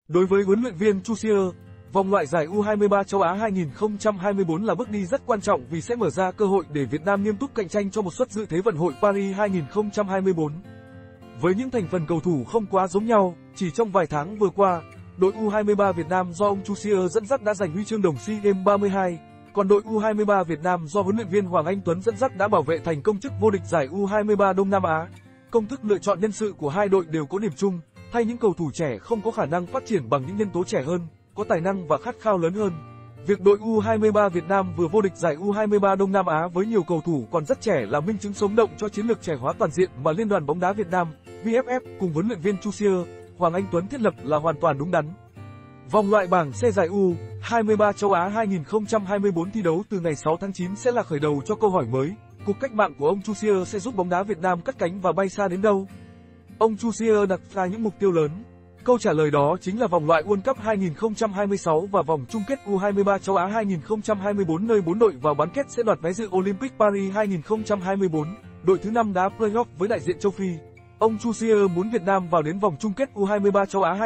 Đối với huấn luyện viên Chu Xie, vòng loại giải U23 châu Á 2024 là bước đi rất quan trọng vì sẽ mở ra cơ hội để Việt Nam nghiêm túc cạnh tranh cho một suất dự Thế vận hội Paris 2024. Với những thành phần cầu thủ không quá giống nhau, chỉ trong vài tháng vừa qua, đội U23 Việt Nam do ông Chu Xie dẫn dắt đã giành huy chương đồng SEA Games 32, còn đội U23 Việt Nam do huấn luyện viên Hoàng Anh Tuấn dẫn dắt đã bảo vệ thành công chức vô địch giải U23 Đông Nam Á. Công thức lựa chọn nhân sự của hai đội đều có điểm chung, thay những cầu thủ trẻ không có khả năng phát triển bằng những nhân tố trẻ hơn, có tài năng và khát khao lớn hơn. Việc đội U23 Việt Nam vừa vô địch giải U23 Đông Nam Á với nhiều cầu thủ còn rất trẻ là minh chứng sống động cho chiến lược trẻ hóa toàn diện mà Liên đoàn bóng đá Việt Nam, VFF cùng huấn luyện viên Chu Xie, Hoàng Anh Tuấn thiết lập là hoàn toàn đúng đắn. Vòng loại bảng C giải U23 châu Á 2024 thi đấu từ ngày 6 tháng 9 sẽ là khởi đầu cho câu hỏi mới, cuộc cách mạng của ông Chu Xie sẽ giúp bóng đá Việt Nam cất cánh và bay xa đến đâu? Ông Chu Xie đặt ra những mục tiêu lớn. Câu trả lời đó chính là vòng loại World Cup 2026 và vòng chung kết U23 châu Á 2024 nơi 4 đội vào bán kết sẽ đoạt vé dự Olympic Paris 2024, đội thứ 5 đá playoff với đại diện châu Phi. Ông Chu Xie muốn Việt Nam vào đến vòng chung kết U23 châu Á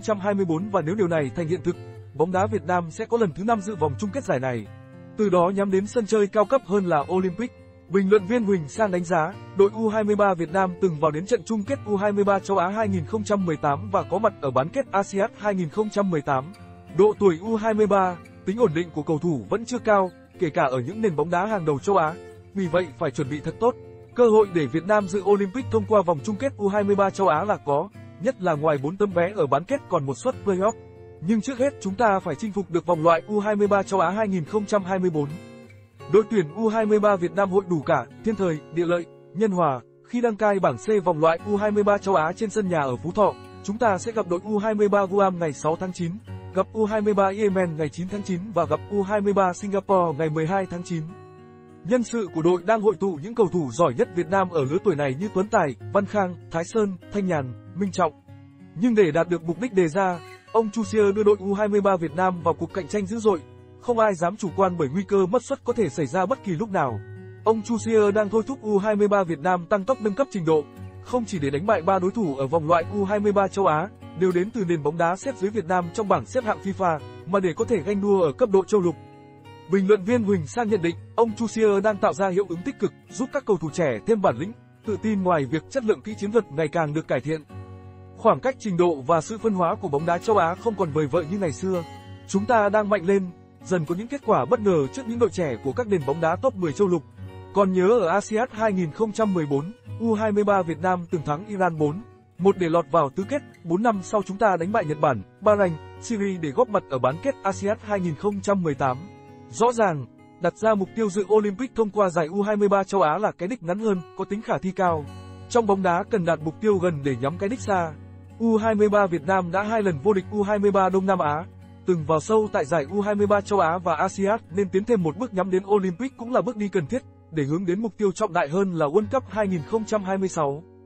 2024 và nếu điều này thành hiện thực, bóng đá Việt Nam sẽ có lần thứ 5 dự vòng chung kết giải này. Từ đó nhắm đến sân chơi cao cấp hơn là Olympic. Bình luận viên Huỳnh Sang đánh giá, đội U23 Việt Nam từng vào đến trận chung kết U23 châu Á 2018 và có mặt ở bán kết ASEAN 2018. Độ tuổi U23, tính ổn định của cầu thủ vẫn chưa cao, kể cả ở những nền bóng đá hàng đầu châu Á. Vì vậy phải chuẩn bị thật tốt. Cơ hội để Việt Nam dự Olympic thông qua vòng chung kết U23 châu Á là có, nhất là ngoài 4 tấm vé ở bán kết còn một suất playoff. Nhưng trước hết chúng ta phải chinh phục được vòng loại U23 châu Á 2024. Đội tuyển U23 Việt Nam hội đủ cả thiên thời, địa lợi, nhân hòa. Khi đăng cai bảng C vòng loại U23 châu Á trên sân nhà ở Phú Thọ, chúng ta sẽ gặp đội U23 Guam ngày 6 tháng 9, gặp U23 Yemen ngày 9 tháng 9 và gặp U23 Singapore ngày 12 tháng 9. Nhân sự của đội đang hội tụ những cầu thủ giỏi nhất Việt Nam ở lứa tuổi này như Tuấn Tài, Văn Khang, Thái Sơn, Thanh Nhàn, Minh Trọng. Nhưng để đạt được mục đích đề ra, ông Chu Xie đưa đội U23 Việt Nam vào cuộc cạnh tranh dữ dội. Không ai dám chủ quan bởi nguy cơ mất suất có thể xảy ra bất kỳ lúc nào. Ông Chu Xie đang thôi thúc U23 Việt Nam tăng tốc nâng cấp trình độ, không chỉ để đánh bại 3 đối thủ ở vòng loại U23 châu Á, đều đến từ nền bóng đá xếp dưới Việt Nam trong bảng xếp hạng FIFA, mà để có thể ganh đua ở cấp độ châu lục. Bình luận viên Huỳnh Sang nhận định, ông Chu Xie đang tạo ra hiệu ứng tích cực, giúp các cầu thủ trẻ thêm bản lĩnh, tự tin ngoài việc chất lượng kỹ chiến thuật ngày càng được cải thiện. Khoảng cách trình độ và sự phân hóa của bóng đá châu Á không còn vời vợi như ngày xưa. Chúng ta đang mạnh lên, dần có những kết quả bất ngờ trước những đội trẻ của các nền bóng đá top 10 châu lục. Còn nhớ ở ASEAN 2014, U23 Việt Nam từng thắng Iran 4-1 để lọt vào tứ kết, 4 năm sau chúng ta đánh bại Nhật Bản, Bahrain, Syria để góp mặt ở bán kết ASEAN 2018. Rõ ràng, đặt ra mục tiêu dự Olympic thông qua giải U23 châu Á là cái đích ngắn hơn, có tính khả thi cao. Trong bóng đá cần đạt mục tiêu gần để nhắm cái đích xa. U23 Việt Nam đã 2 lần vô địch U23 Đông Nam Á, từng vào sâu tại giải U23 châu Á và ASEAN nên tiến thêm một bước nhắm đến Olympic cũng là bước đi cần thiết để hướng đến mục tiêu trọng đại hơn là World Cup 2026.